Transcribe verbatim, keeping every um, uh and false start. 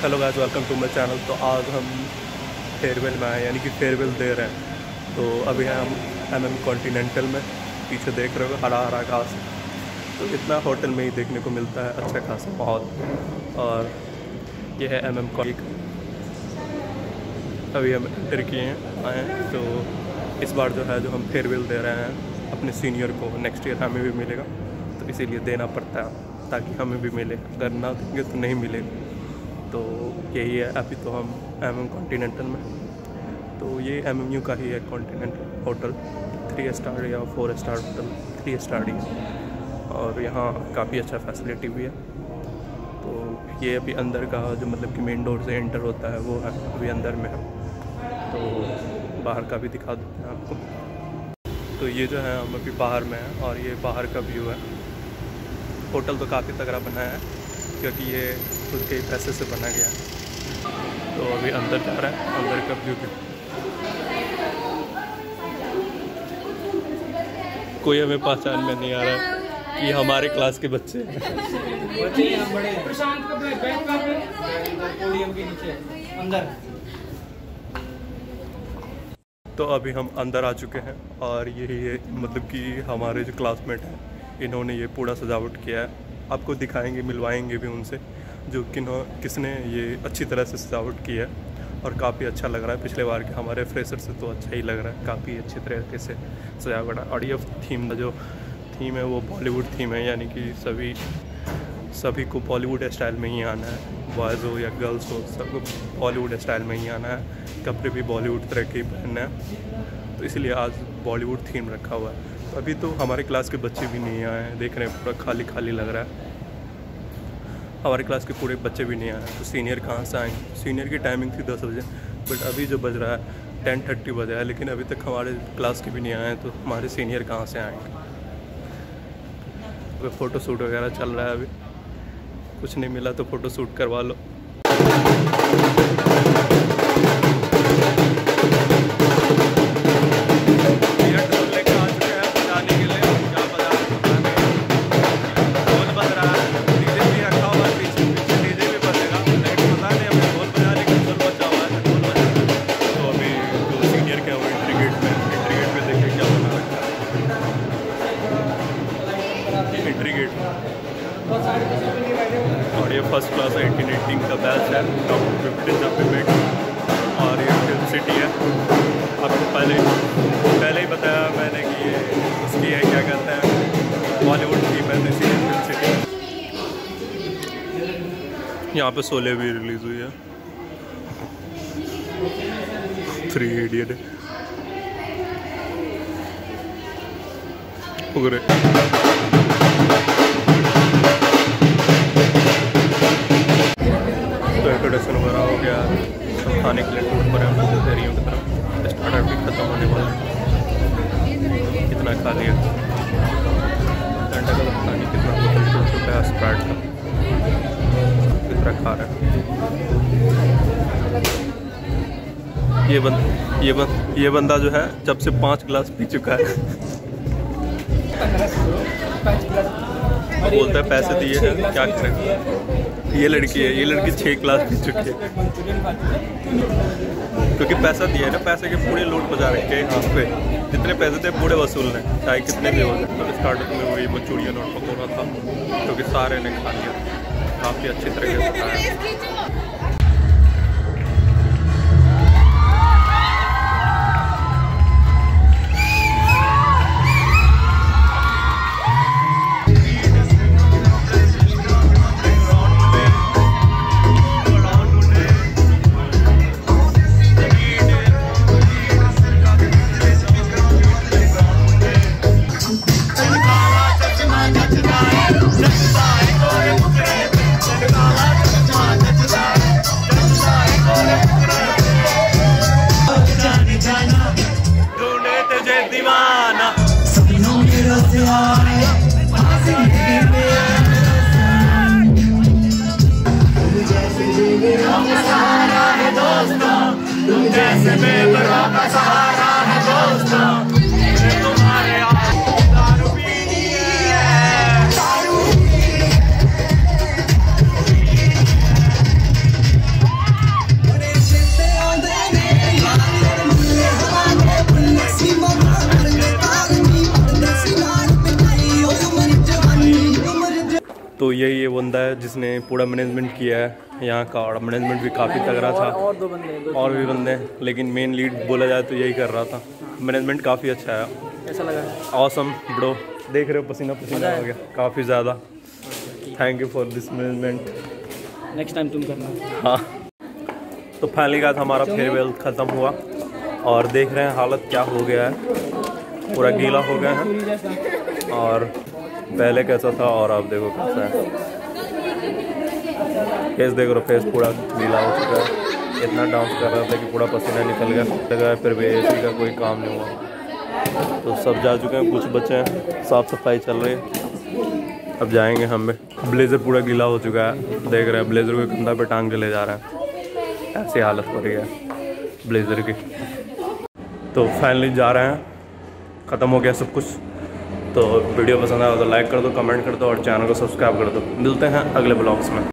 Hello guys, welcome to my channel. तो आज हम फेयरवेल में आए, यानी कि फेयरवेल दे रहे हैं। तो अभी हैं हम एम एम कॉन्टिनेंटल में। पीछे देख रहे हो हरा हरा घास, तो इतना होटल में ही देखने को मिलता है, अच्छा खासा माहौल। और ये है एम एम कॉलेज। अभी हम एंटर किए हैं, आए हैं। तो इस बार जो है जो हम फेयरवेल दे रहे हैं अपने सीनियर को, नेक्स्ट ईयर हमें भी मिलेगा, तो इसीलिए देना पड़ता है ताकि हमें भी मिले। अगर ना देंगे तो नहीं मिलेगा। तो यही है। अभी तो हम एम एम कॉन्टिनेंटल में, तो ये एम एम यू का ही है कॉन्टिनेंटल होटल। थ्री स्टार या four star hotel, three star ही है। और यहाँ काफ़ी अच्छा फैसिलिटी भी है। तो ये अभी अंदर का जो मतलब कि मेन डोर से एंटर होता है वो है, अभी अंदर में है। तो बाहर का भी दिखा देते हैं आपको। तो ये जो है हम अभी बाहर में है और ये बाहर का व्यू है। होटल तो काफ़ी तगड़ा बना है क्योंकि ये खुद के पैसे से बना गया है। तो अभी अंदर जा रहा है, अंदर का व्यू भी। कोई हमें पहचान में नहीं आ रहा है कि हमारे क्लास के बच्चे हैं। तो अभी हम अंदर आ चुके हैं और यही है मतलब कि हमारे जो क्लासमेट हैं, इन्होंने ये पूरा सजावट किया है। आपको दिखाएंगे, मिलवाएंगे भी उनसे जो किन्हों किसने ये अच्छी तरह से सजावट की है। और काफ़ी अच्छा लग रहा है। पिछले बार के हमारे फ्रेशर से तो अच्छा ही लग रहा है, काफ़ी अच्छी तरीके से सजावट है। और ये थीम जो थीम है वो बॉलीवुड थीम है, यानी कि सभी सभी को बॉलीवुड स्टाइल में ही आना है। बॉयज़ हो या गर्ल्स हो, सबको बॉलीवुड स्टाइल में ही आना है। कपड़े भी बॉलीवुड तरह के ही पहनना है, तो इसलिए आज बॉलीवुड थीम रखा हुआ है। तो अभी तो हमारे क्लास के बच्चे भी नहीं आए हैं, देख रहे हैं पूरा खाली खाली लग रहा है। हमारे क्लास के पूरे बच्चे भी नहीं आए हैं, तो सीनियर कहाँ से आएंगे। सीनियर की टाइमिंग थी दस बजे, बट अभी जो बज रहा है टेन थर्टी बजा है, लेकिन अभी तक हमारे क्लास के भी नहीं आए हैं, तो हमारे सीनियर कहाँ से आएंगे। अभी फ़ोटो शूट वगैरह चल रहा है। अभी कुछ नहीं मिला तो फ़ोटो शूट करवा लो। और ये फर्स्ट क्लास एटीन एटीन का बैच है, टॉप फिफ्टीन का पेमेंट। और ये फिल्म सिटी है। आपको पहले पहले ही बताया मैंने कि ये उसकी है, क्या कहते हैं, बॉलीवुड की मैंने सी फिल्म सिटी। यहाँ पे शोले भी रिलीज़ हुई है, थ्री इडियट वगैरह। इंट्रोडक्शन वगैरह हो गया, सब खाने के लिए टूर पर हम तैयारियों की तरफ। स्टार्टर भी ख़त्म होने वाला है, कितना खा लिया। घंटा का पता नहीं कितना बोतल टूट चुका है स्प्राइट का, कितना खा रहा है। ये बंद ये बंद ये बंदा जो है जब से पाँच गिलास पी चुका है। बोलता है पैसे दिए हैं, क्या करें। ये लड़की है, ये लड़की छः क्लास पी चुकी है क्योंकि पैसा दिया है ना, पैसे के पूरे लूट बजा रखे हैं यहाँ पे। जितने पैसे थे पूरे वसूल ने, चाहे कितने भी हो जाए। तो स्टार्टिंग में वही मंचूरियन और पकौड़ा था क्योंकि सारे ने खा लिया, काफ़ी अच्छी तरीके से खाया। तो यही ये बंदा है जिसने पूरा मैनेजमेंट किया है यहाँ का, और मैनेजमेंट भी काफ़ी तगड़ा था। और दो बंदे दो और भी बंदे हैं, लेकिन मेन लीड बोला जाए तो यही कर रहा था। मैनेजमेंट काफ़ी अच्छा है। कैसा लगा? ऑसम ब्रो, देख रहे हो पसीना पसीना हो गया काफ़ी ज़्यादा। Thank you for this management, next time तुम करना। हाँ। तो फाइनली का हमारा फेयरवेल ख़त्म हुआ और देख रहे हैं हालत क्या हो गया है, पूरा गीला हो गया है। और पहले कैसा था और अब देखो कैसा है। फेस देख रहे हो, फेस पूरा गीला हो चुका है। इतना डांस कर रहा था कि पूरा पसीना निकल गया लगा, फिर भी एसी का कोई काम नहीं हुआ। तो सब जा चुके हैं, कुछ बचे हैं, साफ़ सफाई चल रही है। अब जाएंगे हम। ब्लेज़र पूरा गीला हो चुका है, देख रहे हैं ब्लेज़र को कंधा पे टांग के ले जा रहे हैं। ऐसी हालत हो रही है ब्लेज़र की। तो फाइनली जा रहे हैं, ख़त्म हो गया सब कुछ। तो वीडियो पसंद आया तो लाइक कर दो, कमेंट कर दो और चैनल को सब्सक्राइब कर दो। मिलते हैं अगले ब्लॉग्स में।